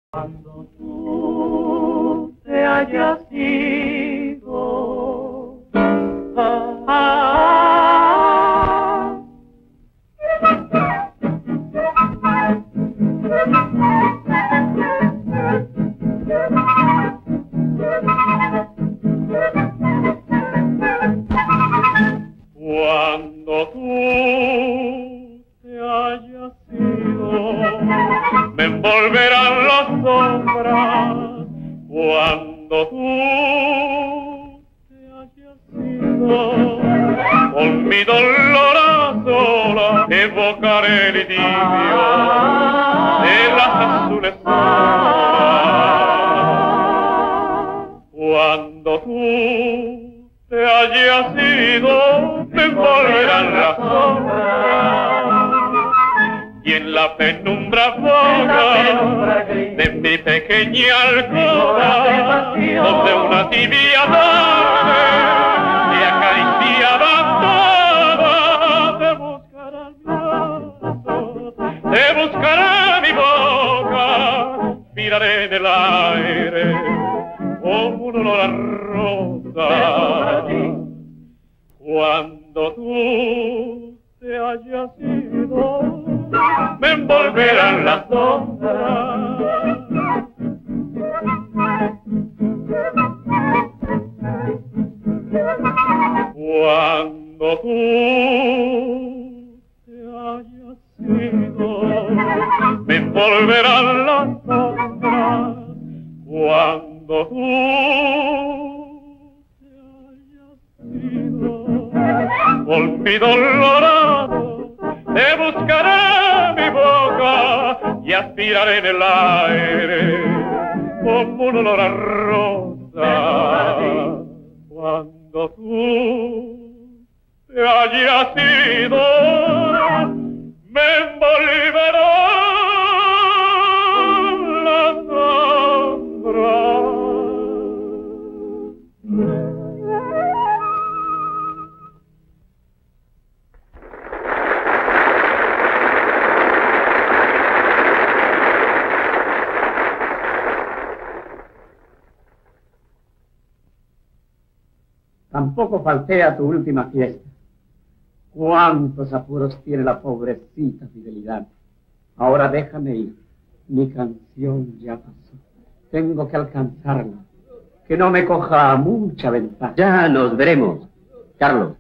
Cuando tú te hayas ido, cuando tú te hayas ido, me envolverán las sombras. Cuando tú te hayas ido, con mi dolor a sola evocaré el idilio de las azules horas. Cuando tú te hayas ido, me envolverán las sombras, y en la penumbra vaga de mi pequeña alcoba, donde una tibia tarde te acariciaba toda, te buscará mi brazo, te buscará mi boca, miraré en el aire como un olor a rosa. Cuando tú te hayas ido, me envolverán las sombras. Cuando tú te hayas ido, me envolverán las sombras. Cuando tú te hayas ido, con mi dolorado te buscaré mi boca y aspiraré en el aire como un olor a rosa. Cuando tú te hayas ido, me envolverán las sombras. Tampoco falté a tu última fiesta. Cuántos apuros tiene la pobrecita Fidelidad. Ahora déjame ir. Mi canción ya pasó. Tengo que alcanzarla. Que no me coja mucha ventaja. Ya nos veremos, Carlos.